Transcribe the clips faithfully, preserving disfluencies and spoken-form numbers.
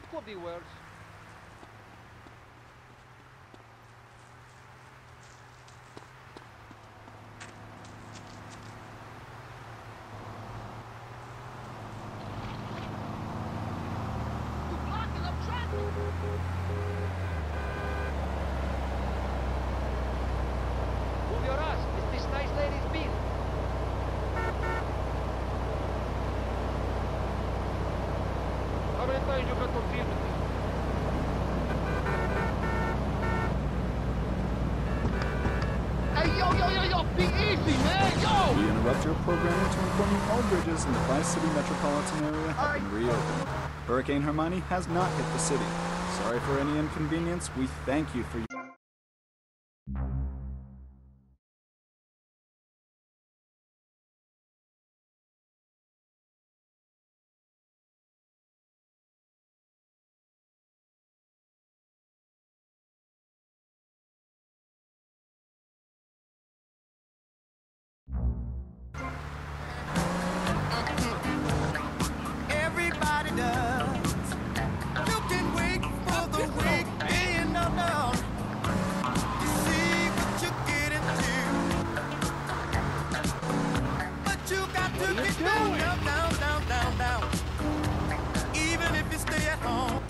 Could be worse. You're blocking up traffic! Move your ass. It's this nice lady's bill. How many times you got confused with me? Hey, yo, yo, yo, yo, be easy, man, yo! We interrupt your programming to inform you all bridges in the Tri-City metropolitan area have been reopened. Hurricane Hermione has not hit the city. Sorry for any inconvenience. We thank you for your... Everybody does. You can wait for the weekend or not. You see what you get into. But you got to get down, down, down, down, down, down. Even if you stay at home.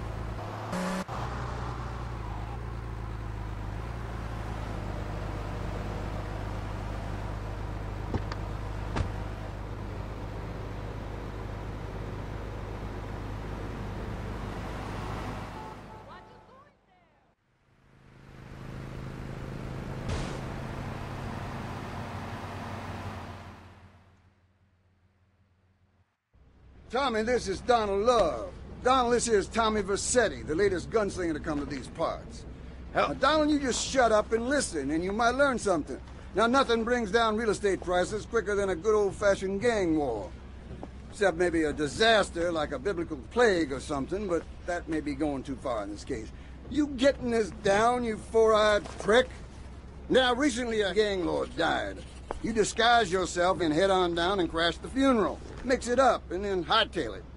Tommy, this is Donald Love. Donald, this is Tommy Vercetti, the latest gunslinger to come to these parts. Now, Donald, you just shut up and listen, and you might learn something. Now, nothing brings down real estate prices quicker than a good old-fashioned gang war. Except maybe a disaster like a biblical plague or something, but that may be going too far in this case. You getting this down, you four-eyed prick? Now, recently a gang lord died. You disguise yourself and head on down and crash the funeral. Mix it up, and then hightail it.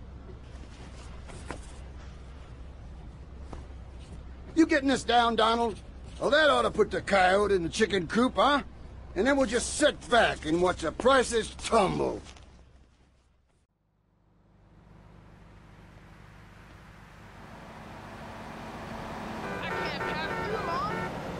You getting this down, Donald? Well, that ought to put the coyote in the chicken coop, huh? And then we'll just sit back and watch the prices tumble. I can't have you, Mom.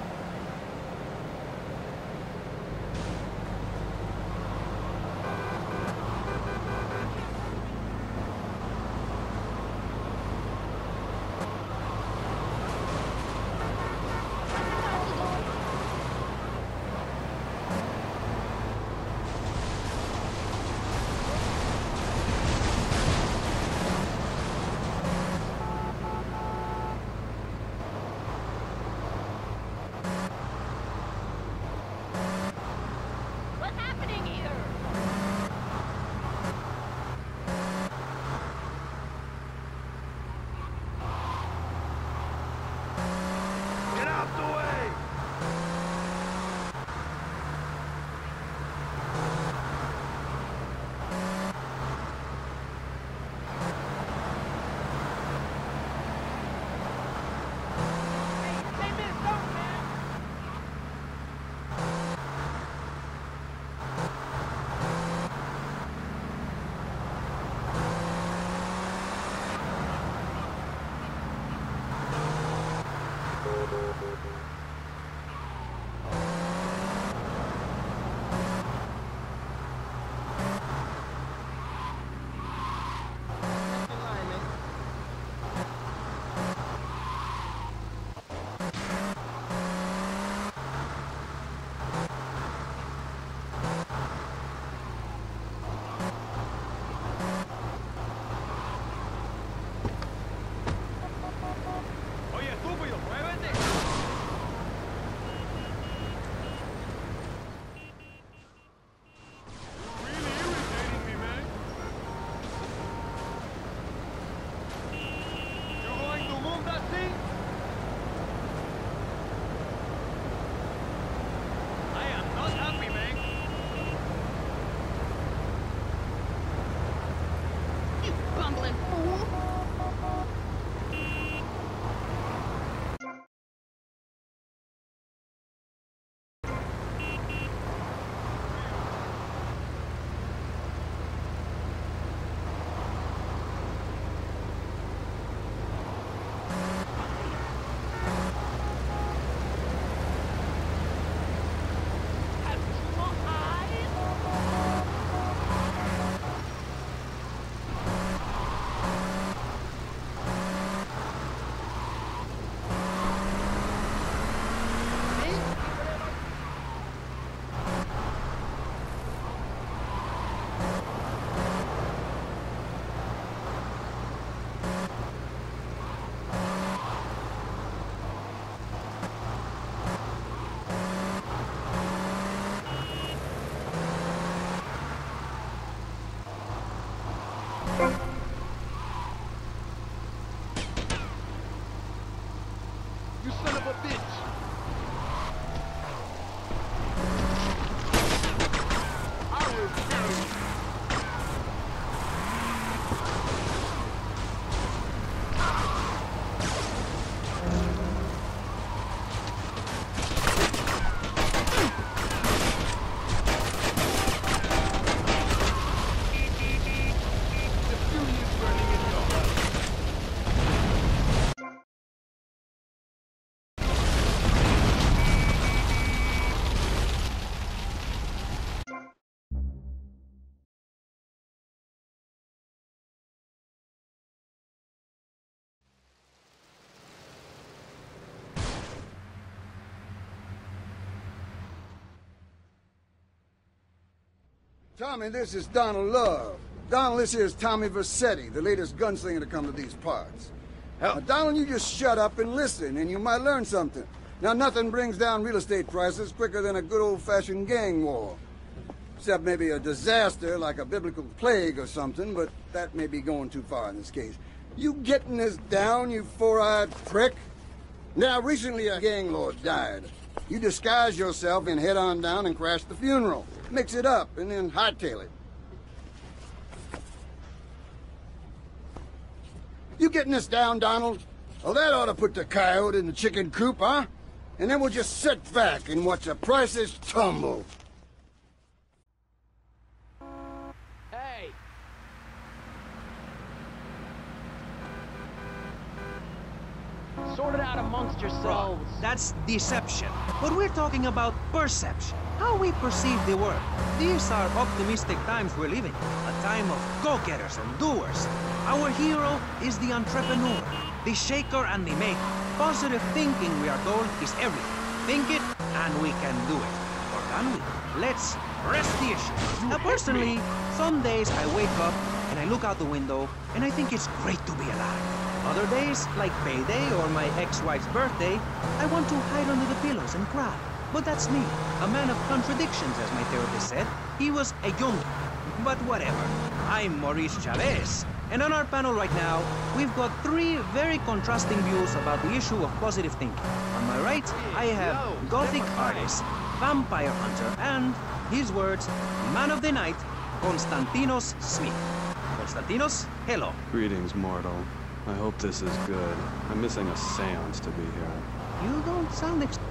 What's happening here? Get out the way! Hey, man, don't, man. Oye, estúpido, muévete. bitch! I will kill you! Tommy, this is Donald Love. Donald, this here is Tommy Vercetti, the latest gunslinger to come to these parts. Now, Donald, you just shut up and listen, and you might learn something. Now, nothing brings down real estate prices quicker than a good old-fashioned gang war. Except maybe a disaster like a biblical plague or something, but that may be going too far in this case. You getting this down, you four-eyed prick? Now, recently a gang lord died. You disguise yourself and head on down and crash the funeral. Mix it up and then hightail it. You getting this down, Donald? Well, that ought to put the coyote in the chicken coop, huh? And then we'll just sit back and watch the prices tumble. Hey! Sort it out amongst yourselves. That's deception. But we're talking about perception. How we perceive the world. These are optimistic times we're living. A time of go-getters and doers. Our hero is the entrepreneur, the shaker and the maker. Positive thinking, we are told, is everything. Think it, and we can do it. Or can we? Let's press the issue. Now, personally, some days I wake up and I look out the window and I think it's great to be alive. Other days, like payday or my ex-wife's birthday, I want to hide under the pillows and cry. But that's me, a man of contradictions, as my therapist said. He was a Jungian. But whatever. I'm Maurice Chavez. And on our panel right now, we've got three very contrasting views about the issue of positive thinking. On my right, I have Gothic artist, vampire hunter, and, his words, man of the night, Konstantinos Smith. Konstantinos, hello. Greetings, mortal. I hope this is good. I'm missing a seance to be here. You don't sound ex-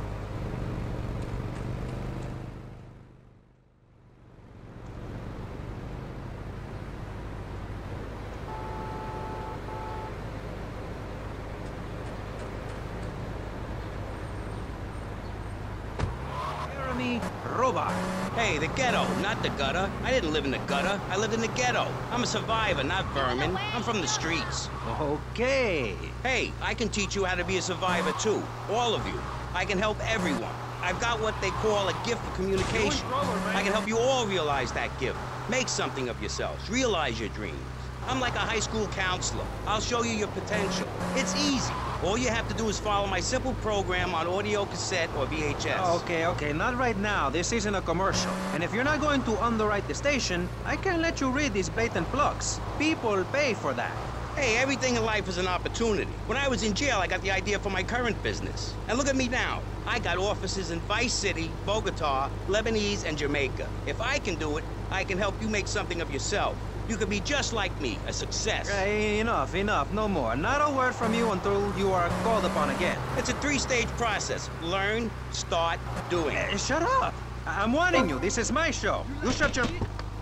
Jeremy Robar. Hey, the ghetto, not the gutter. I didn't live in the gutter. I lived in the ghetto. I'm a survivor, not vermin. I'm from the streets. Okay. Hey, I can teach you how to be a survivor, too. All of you. I can help everyone. I've got what they call a gift for communication. I can help you all realize that gift. Make something of yourselves. Realize your dreams. I'm like a high school counselor. I'll show you your potential. It's easy. All you have to do is follow my simple program on audio cassette or V H S. Okay, okay, not right now. This isn't a commercial. And if you're not going to underwrite the station, I can't let you read these blatant plugs. People pay for that. Hey, everything in life is an opportunity. When I was in jail, I got the idea for my current business. And look at me now. I got offices in Vice City, Bogota, Lebanese, and Jamaica. If I can do it, I can help you make something of yourself. You could be just like me, a success. Hey, enough, enough, no more. Not a word from you until you are called upon again. It's a three-stage process. Learn, start, doing. Hey, shut up! I I'm warning you, this is my show. You shut your...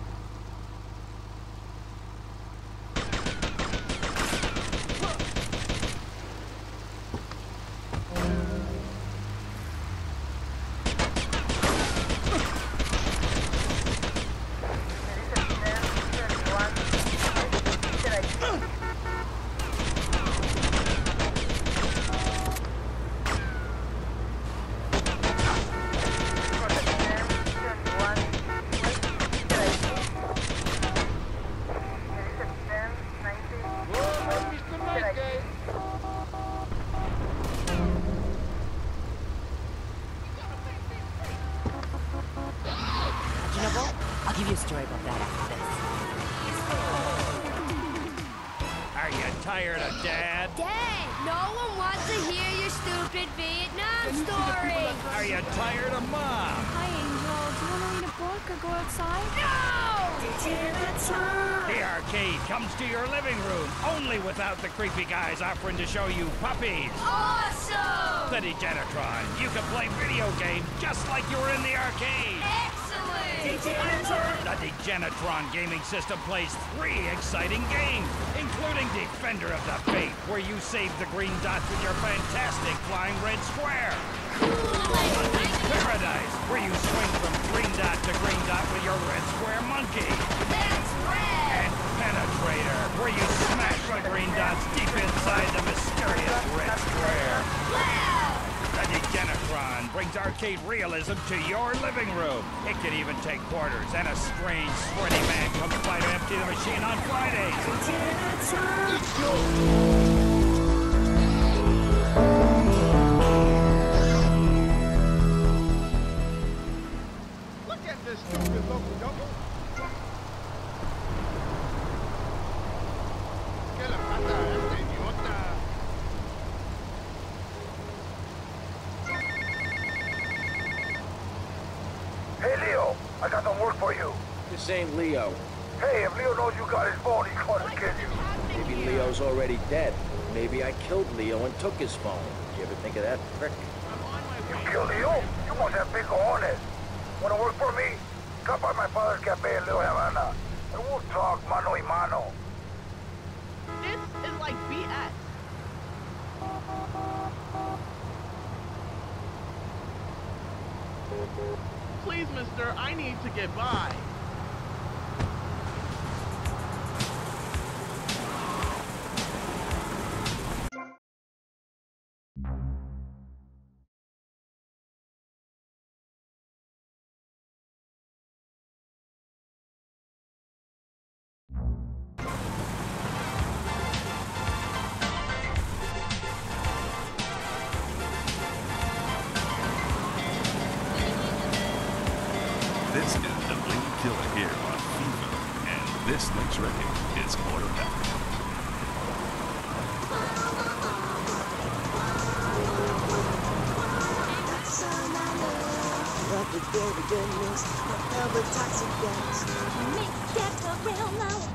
I'll give you a story about that after this. Are you tired of Dad? Dad, no one wants to hear your stupid Vietnam story! Are you tired of Mom? Hi, Angel. Do you want to read a book or go outside? No! The arcade comes to your living room, only without the creepy guys offering to show you puppies. Awesome! The Degenitron. You can play video games just like you were in the arcade. Excellent! The Degenitron gaming system plays three exciting games, including Defender of the Faith, where you save the green dots with your fantastic flying red square. Paradise, where you swing from green dot to green dot with your red square monkey. That's rad! And Penetrator, where you smash the green dots deep inside the mysterious red square. Wow! The Degenitron brings arcade realism to your living room. It can even take quarters, and a strange, sweaty man comes by to empty the machine on Fridays. Look at this stupid local double. ¿Qué le pasa a este idiota? Hey, Leo, I got some work for you. This ain't Leo. Hey, if Leo knows you got his phone, he's gonna kill you. Maybe Leo's already dead. Maybe I killed Leo and took his phone. You ever think of that prick? You killed Leo? You must have big cojones. Wanna work for me? Stop by my father's cafe in Little Havana, and we'll talk mano y mano. This is like B S. Please, mister, I need to get by. This is the Blade Killer here on FIFA, and this next record is Mortal Kombat. The very goodness, forever toxic gas. Make that a real now.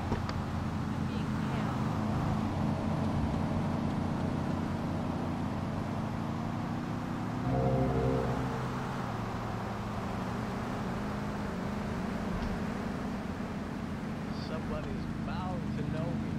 Somebody's bound to know me.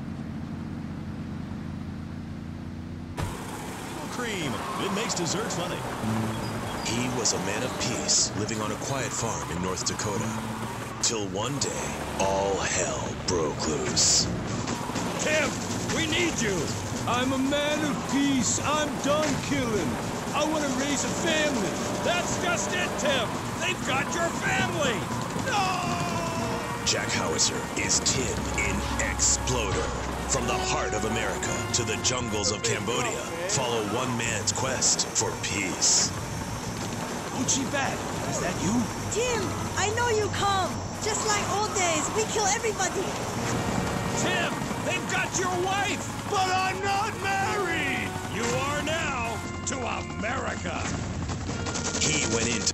Cream. It makes dessert funny. He was a man of peace, living on a quiet farm in North Dakota. Till one day, all hell broke loose. Tim, we need you. I'm a man of peace. I'm done killing. I want to raise a family. That's just it, Tim. They've got your family. No! Jack Howitzer is Tim in Exploder. From the heart of America to the jungles of Cambodia, follow one man's quest for peace. Uchi Bat, is that you? Tim, I know you come. Just like old days, we kill everybody. Tim, they've got your wife, but I'm not married. You are now to America. He went into